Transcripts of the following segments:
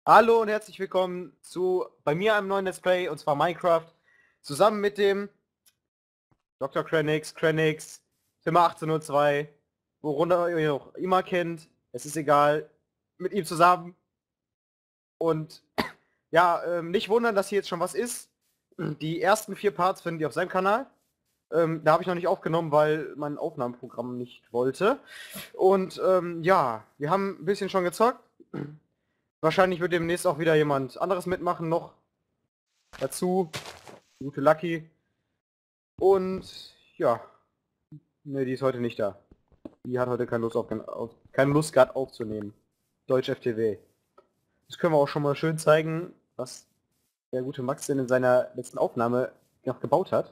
Hallo und herzlich willkommen zu bei mir einem neuen Let's Play, und zwar Minecraft, zusammen mit dem Dr. Krenix, Zimmer 1802, worunter ihr auch immer kennt, es ist egal, mit ihm zusammen. Und ja, nicht wundern, dass hier jetzt schon was ist. Die ersten 4 Parts finden ihr auf seinem Kanal. Da habe ich noch nicht aufgenommen, weil mein Aufnahmeprogramm nicht wollte. Und ja, wir haben ein bisschen schon gezockt. Wahrscheinlich wird demnächst auch wieder jemand anderes mitmachen noch dazu. Gute Lucky. Und ja, ne, die ist heute nicht da. Die hat heute keine Lust keine Lust gehabt aufzunehmen. Deutsch FTW. Das können wir auch schon mal schön zeigen, was der gute Max denn in seiner letzten Aufnahme noch gebaut hat.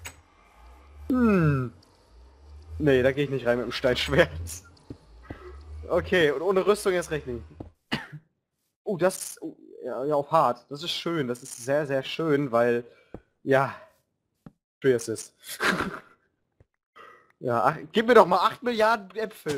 Nee, da gehe ich nicht rein mit dem Steinschwert. Okay, und ohne Rüstung erst recht nicht. Das ja, ja, auf hart. Das ist schön. Das ist sehr, sehr schön, weil ja, Free Assist. Ja, gib mir doch mal 8 Milliarden Äpfel.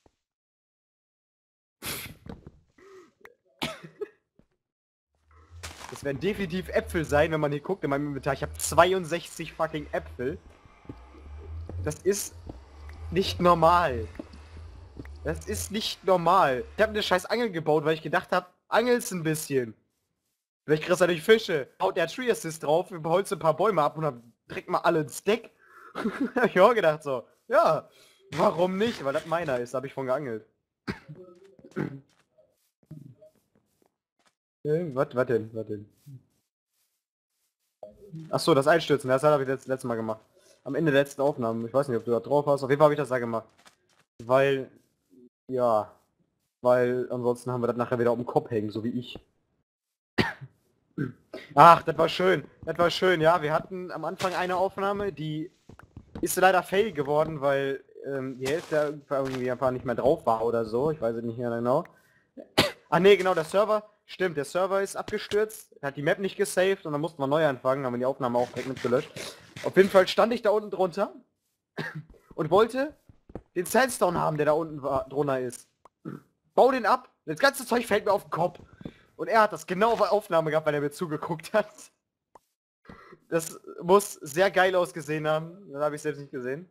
Das werden definitiv Äpfel sein, wenn man hier guckt in meinem Inventar. Ich habe 62 fucking Äpfel. Das ist nicht normal. Das ist nicht normal. Ich habe eine scheiß Angel gebaut, weil ich gedacht habe, angelst ein bisschen. Vielleicht kriegst du durch Fische. Haut der Tree Assist drauf, überholst ein paar Bäume ab und dann direkt mal alle ins Deck. Hab ich auch gedacht so, ja, warum nicht? Weil das meiner ist, da habe ich von geangelt. Was denn? Was denn? Achso, das Einstürzen, das habe ich letztes Mal gemacht. Am Ende der letzten Aufnahmen. Ich weiß nicht, ob du da drauf hast. Auf jeden Fall habe ich das da gemacht. Weil, ja, weil ansonsten haben wir das nachher wieder auf dem Kopf hängen, so wie ich. Ach, das war schön. Das war schön, ja. Wir hatten am Anfang eine Aufnahme, die ist leider fail geworden, weil die Hälfte irgendwie einfach nicht mehr drauf war oder so. Ich weiß es nicht mehr genau. Ah ne, genau, der Server, stimmt, der Server ist abgestürzt, hat die Map nicht gesaved und dann mussten wir neu anfangen, haben wir die Aufnahme auch direkt mit gelöscht. Auf jeden Fall stand ich da unten drunter und wollte den Sandstone haben, der da unten drunter ist. Bau den ab, das ganze Zeug fällt mir auf den Kopf. Und er hat das genau auf Aufnahme gehabt, weil er mir zugeguckt hat. Das muss sehr geil ausgesehen haben, das habe ich selbst nicht gesehen.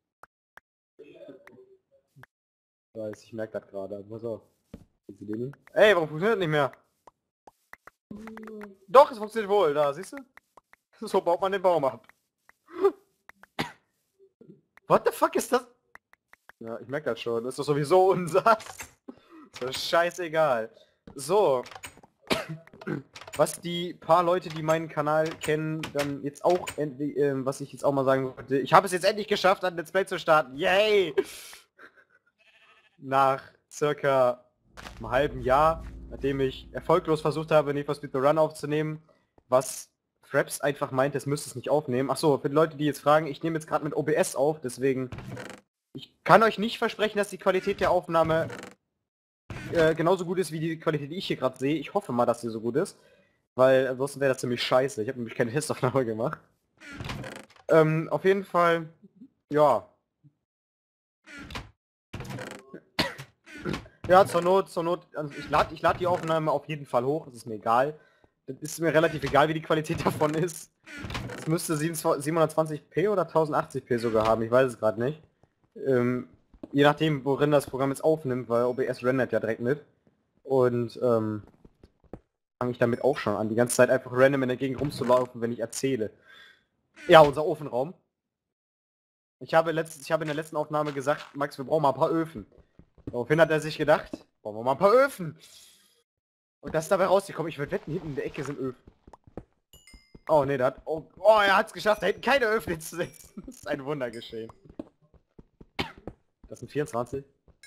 Ich weiß, ich merke das gerade, pass auf. Ey, warum funktioniert das nicht mehr? Doch, es funktioniert wohl, da, siehst du? So baut man den Baum ab. What the fuck ist das? Ja, ich merke das schon. Das ist doch sowieso unser. Das ist scheißegal. So. Was die paar Leute, die meinen Kanal kennen, dann jetzt auch endlich, was ich jetzt auch mal sagen wollte. Ich habe es jetzt endlich geschafft, ein Let's Play zu starten. Yay! Nach circa einem halben Jahr, nachdem ich erfolglos versucht habe, Need for Speed The Run aufzunehmen, was Fraps einfach meint, es müsste es nicht aufnehmen. Achso, für die Leute, die jetzt fragen, ich nehme jetzt gerade mit OBS auf, deswegen... Ich kann euch nicht versprechen, dass die Qualität der Aufnahme genauso gut ist wie die Qualität, die ich hier gerade sehe. Ich hoffe mal, dass sie so gut ist, weil ansonsten wäre das ziemlich scheiße. Ich habe nämlich keine Testaufnahme gemacht. Auf jeden Fall, ja. Ja, zur Not, also ich lad die Aufnahme auf jeden Fall hoch, das ist mir egal. Das ist mir relativ egal, wie die Qualität davon ist. Es müsste 720p oder 1080p sogar haben, ich weiß es gerade nicht. Je nachdem, worin das Programm jetzt aufnimmt, weil OBS rendert ja direkt mit. Und fange ich damit auch schon an, die ganze Zeit einfach random in der Gegend rumzulaufen, wenn ich erzähle. Ja, unser Ofenraum. Ich habe in der letzten Aufnahme gesagt, Max, wir brauchen mal ein paar Öfen. Daraufhin hat er sich gedacht, brauchen wir mal ein paar Öfen. Und das ist dabei rausgekommen. Ich würde wetten, hinten in der Ecke sind Öfen. Oh ne, da hat... Oh, er hat es geschafft, da hinten keine Öfen hinzusetzen. Das ist ein Wunder geschehen. Das sind 24.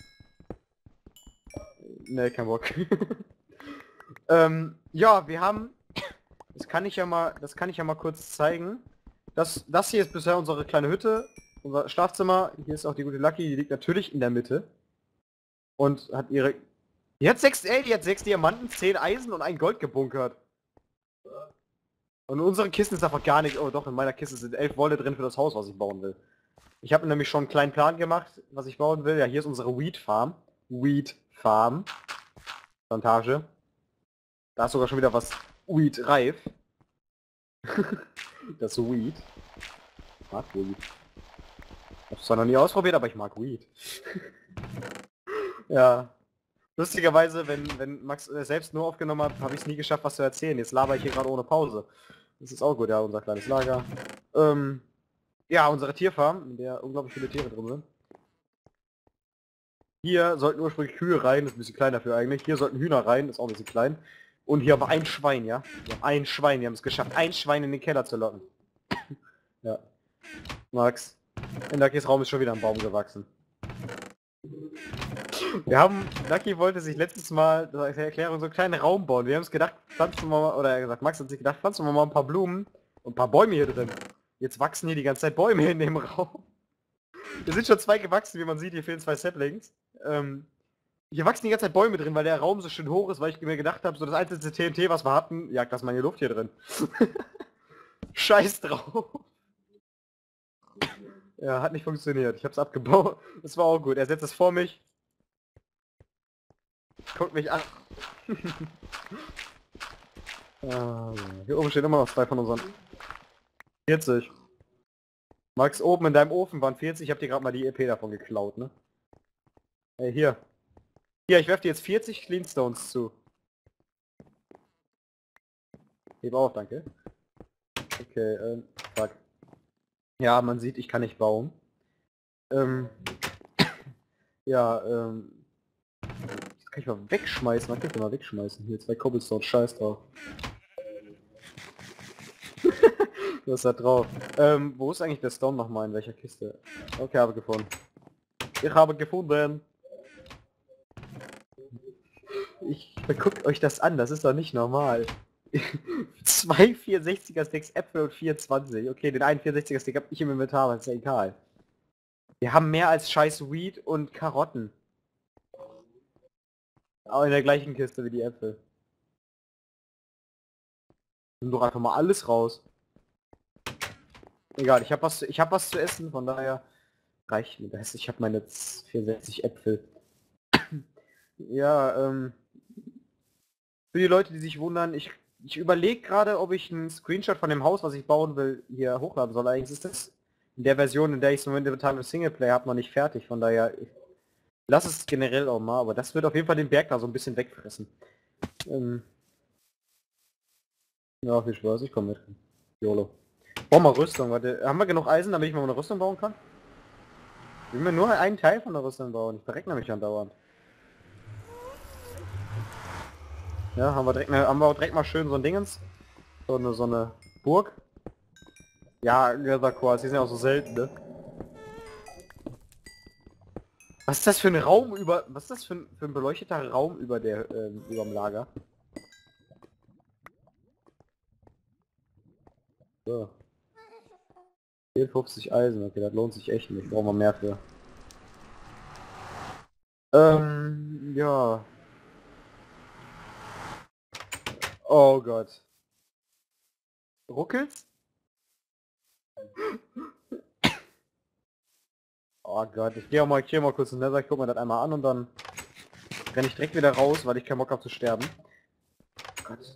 Ne, kein Bock. Ja, wir haben... das kann ich ja mal kurz zeigen. Das hier ist bisher unsere kleine Hütte, unser Schlafzimmer. Hier ist auch die gute Lucky, die liegt natürlich in der Mitte. Und hat ihre... Die hat 6 Diamanten, 10 Eisen und ein Gold gebunkert. Und in unseren Kisten ist einfach gar nichts. Oh doch, in meiner Kiste sind 11 Wolle drin für das Haus, was ich bauen will. Ich habe nämlich schon einen kleinen Plan gemacht, was ich bauen will. Ja, hier ist unsere Weed Farm. Weed Farm. Plantage. Da ist sogar schon wieder was Weed reif. Das Weed. Ich mag Weed. Hab's zwar noch nie ausprobiert, aber ich mag Weed. Ja. Lustigerweise, wenn Max selbst nur aufgenommen hat, habe ich es nie geschafft, was zu erzählen. Jetzt laber ich hier gerade ohne Pause. Das ist auch gut, ja, unser kleines Lager. Ja, unsere Tierfarm, in der unglaublich viele Tiere drin sind. Hier sollten ursprünglich Kühe rein, das ist ein bisschen klein dafür eigentlich. Hier sollten Hühner rein, ist auch ein bisschen klein. Und hier aber ein Schwein, ja? Wir haben ein Schwein, wir haben es geschafft, ein Schwein in den Keller zu locken. Ja. Max, in Luckys Raum ist schon wieder ein Baum gewachsen. Wir haben, Lucky wollte sich letztes Mal, das ist eine Erklärung, so einen kleinen Raum bauen. Wir haben es gedacht, pflanzen wir mal, oder er hat gesagt, Max hat sich gedacht, pflanzen wir mal ein paar Blumen und ein paar Bäume hier drin. Jetzt wachsen hier die ganze Zeit Bäume in dem Raum. Hier sind schon 2 gewachsen, wie man sieht, hier fehlen 2 Saplings. Hier wachsen die ganze Zeit Bäume drin, weil der Raum so schön hoch ist, weil ich mir gedacht habe, so das einzige TNT, was wir hatten, jagt das mal in die Luft hier drin. Scheiß drauf. Ja, hat nicht funktioniert. Ich hab's abgebaut. Das war auch gut. Er setzt es vor mich. Guckt mich an. Hier oben stehen immer noch 2 von unseren. 40. Max, oben in deinem Ofen waren 40. Ich hab dir gerade mal die EP davon geklaut, ne? Hey, hier. Hier, ich werf dir jetzt 40 Cleanstones zu. Heb auf, danke. Okay, fuck. Ja, man sieht, ich kann nicht bauen. Ja, das kann ich mal wegschmeißen. Man kann ich mal wegschmeißen. Hier 2 Cobblestone, scheiß drauf. Du hast da drauf. Wo ist eigentlich der Stone nochmal? In welcher Kiste? Okay, habe gefunden. Ich habe gefunden. Guckt euch das an, das ist doch nicht normal. 2 64er Sticks Äpfel und 24. Okay, den einen 64er Stick hab ich im Inventar, aber ist ja egal. Wir haben mehr als scheiß Weed und Karotten. Aber in der gleichen Kiste wie die Äpfel. Nimm doch einfach mal alles raus. Egal, ich hab was zu essen, von daher reicht mir das. Ich habe meine 64 Äpfel. Ja, für die Leute, die sich wundern, ich überlege gerade, ob ich einen Screenshot von dem Haus, was ich bauen will, hier hochladen soll. Allerdings ist das in der Version, in der ich es momentan im Singleplayer habe, noch nicht fertig. Von daher, lass es generell auch mal, aber das wird auf jeden Fall den Berg da so ein bisschen wegfressen. Ja, viel Spaß, ich komme mit. YOLO. Bauen wir Rüstung, warte. Haben wir genug Eisen, damit ich mal eine Rüstung bauen kann? Ich will mir nur einen Teil von der Rüstung bauen. Ich verreck nämlich andauernd. Ja, haben wir direkt mal schön so ein Dingens. So eine Burg. Ja, Nether Quartz, die sind ja auch so selten, ne? Was ist das für ein Raum über... Was ist das für ein beleuchteter Raum über dem Lager? So. 54 Eisen, okay, das lohnt sich echt nicht. Brauchen wir mehr für. Ja. Oh Gott. Ruckelt's? Oh Gott, ich gehe mal kurz ins Nether, ich guck mir das einmal an und dann renne ich direkt wieder raus, weil ich keinen Bock habe zu sterben. Gott.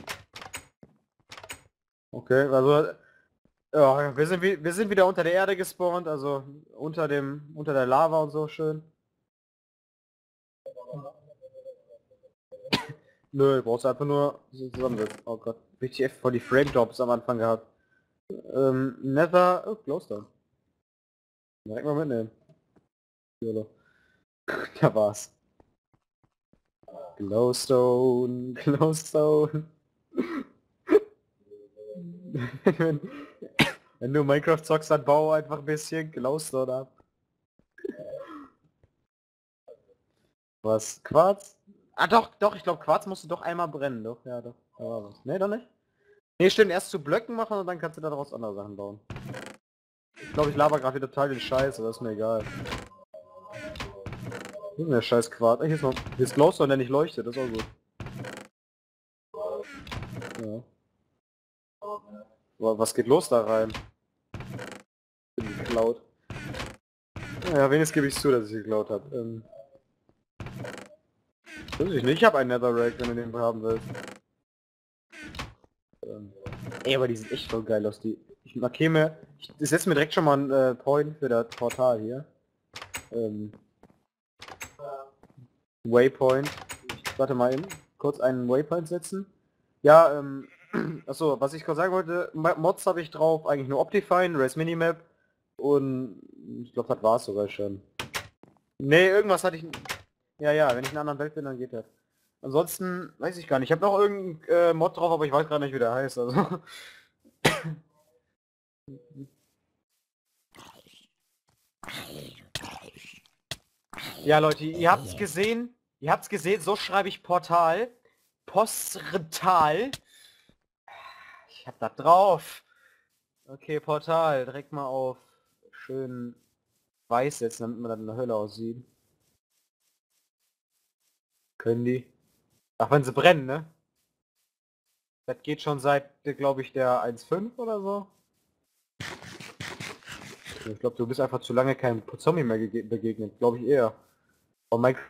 Okay, also ja, wir sind wieder unter der Erde gespawnt, also unter der Lava und so schön. Nö, brauchst du einfach nur so zusammensetzen. Oh Gott, richtig voll die Frame Drops am Anfang gehabt. Nether, oh, Glowstone. Direkt mal mitnehmen. YOLO. Da war's. Glowstone, Glowstone. Wenn du Minecraft zockst, dann bau einfach ein bisschen Glowstone ab. Was? Quarz? Ah doch, ich glaube Quarz musst du doch einmal brennen, doch, ja doch. Da war was. Ne, doch nicht? Ne, stimmt, erst zu Blöcken machen und dann kannst du daraus andere Sachen bauen. Ich glaube, ich laber gerade wieder total den Scheiß, aber ist mir egal. Hier ist der scheiß Quarz. Hier ist Glowstone, der nicht leuchtet, das ist auch gut. Ja. Boah, was geht los da rein? Bin geklaut. Ja, wenigstens gebe ich zu, dass ich geklaut habe. Weiß ich nicht, ich habe einen Netherrack, wenn du den haben willst. Ey, aber die sieht echt voll geil aus. Ich markiere mir... Ich setze mir direkt schon mal einen Point für das Portal hier. Waypoint. Warte mal eben. Kurz einen Waypoint setzen. Ja, achso, was ich gerade sagen wollte, Mods habe ich drauf, eigentlich nur Optifine, Race Minimap und ich glaube, das war es sogar schon. Nee, irgendwas hatte ich... Ja, ja, wenn ich in einer anderen Welt bin, dann geht das. Ansonsten weiß ich gar nicht. Ich habe noch irgendeinen Mod drauf, aber ich weiß gerade nicht, wie der heißt. Also. Ja, Leute, ihr habt's gesehen. Ihr habt's gesehen, so schreibe ich Portal. Postretal. Ich hab da drauf. Okay, Portal. Direkt mal auf schön weiß setzen, damit man dann in der Hölle aussieht. Können die? Ach, wenn sie brennen, ne? Das geht schon seit, glaube ich, der 1.5 oder so. Ich glaube, du bist einfach zu lange keinem Zombie mehr begegnet. Glaube ich eher. Oh, Minecraft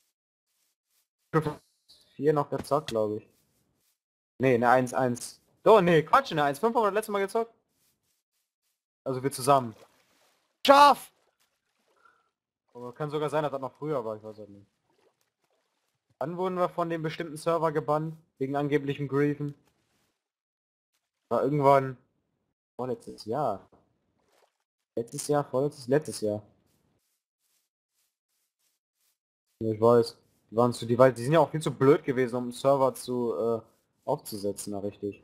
4 noch gezockt, glaube ich. Nee, eine 1.1. Oh, nee, Quatsch, eine 1.5 haben wir das letzte Mal gezockt. Also wir zusammen. Schaf! Aber kann sogar sein, dass das noch früher war, ich weiß halt nicht. Dann wurden wir von dem bestimmten Server gebannt, wegen angeblichem Griefen. War irgendwann vorletztes Jahr. Letztes Jahr. Ja, ich weiß. Die sind ja auch viel zu blöd gewesen, um einen Server aufzusetzen, na richtig.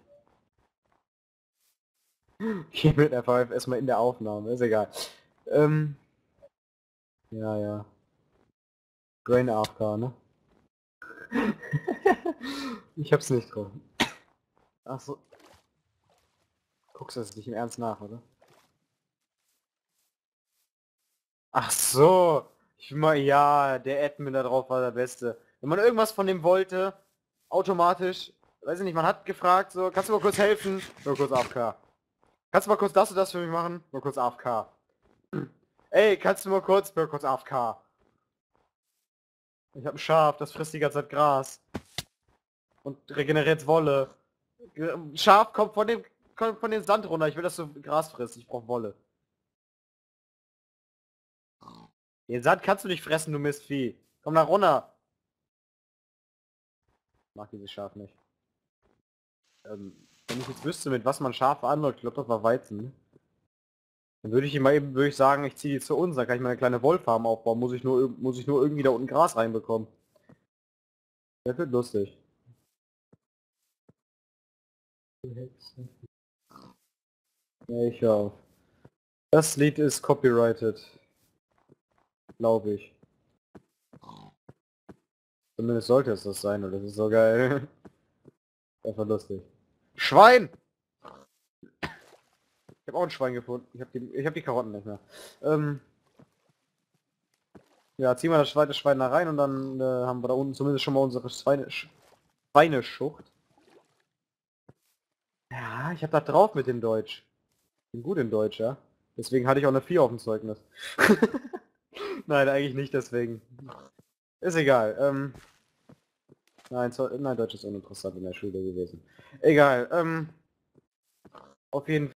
Hier wird einfach erstmal in der Aufnahme, ist egal. Ja, ja. Grain AFK, ne? Ich hab's nicht drauf. Ach so. Guckst du das nicht im Ernst nach, oder? Ach so. Ich mal, ja, der Admin da drauf war der Beste. Wenn man irgendwas von dem wollte, automatisch, weiß ich nicht, man hat gefragt, so, kannst du mal kurz helfen? Nur kurz AFK. Kannst du mal kurz das und das für mich machen? Nur kurz AFK. Ey, kannst du mal kurz, nur kurz AFK. Ich hab ein Schaf, das frisst die ganze Zeit Gras. Und regeneriert Wolle. Schaf kommt von dem Sand runter. Ich will, dass du Gras frisst. Ich brauch Wolle. Den Sand kannst du nicht fressen, du Mistvieh. Komm da runter. Ich mag dieses Schaf nicht. Wenn ich jetzt wüsste, mit was man Schafe anläuft, ich glaube, das war Weizen. Ne? Dann würde ich ihm mal eben, würde ich sagen, ich ziehe die zu uns, dann kann ich mal eine kleine Wollfarm aufbauen. Muss ich nur irgendwie da unten Gras reinbekommen. Das wird lustig. Ja, ich höre auf. Das Lied ist copyrighted. Glaube ich. Zumindest sollte es das sein, und das ist so geil. Einfach lustig. Schwein! Ich habe auch ein Schwein gefunden. Ich hab die Karotten nicht mehr. Ja, ziehen wir das zweite Schwein da rein und dann haben wir da unten zumindest schon mal unsere Schweineschucht. Ja, ich habe da drauf mit dem Deutsch. Bin gut in Deutsch, ja. Deswegen hatte ich auch eine 4 auf dem Zeugnis. Nein, eigentlich nicht deswegen. Ist egal. Nein, Deutsch ist uninteressant in der Schule gewesen. Egal. Auf jeden